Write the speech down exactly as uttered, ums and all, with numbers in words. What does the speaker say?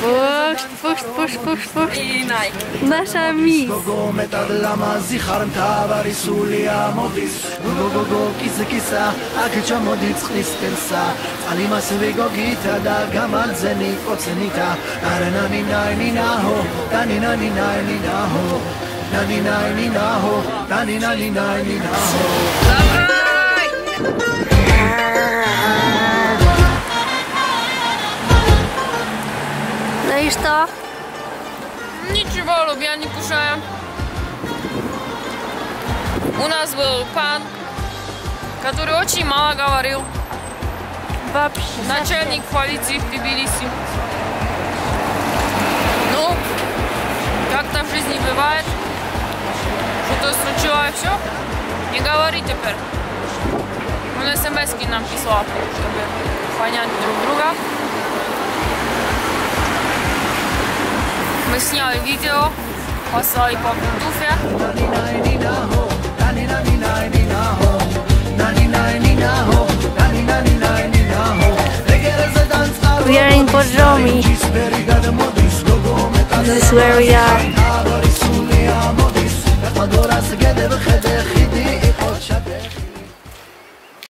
Push, push, push, push, push. Nasza miss. No i что? Ничего, я не кушаю. У нас был пан, который очень мало говорил. Вообще. Начальник полиции в Тбилиси. Ну, как-то в жизни бывает. Что-то случилось, все. Не говори теперь. Он смс-ки нам писал, чтобы понять друг друга. Мы сняли видео, послали по Bluetooth. We are in Borjomi. This is where we are.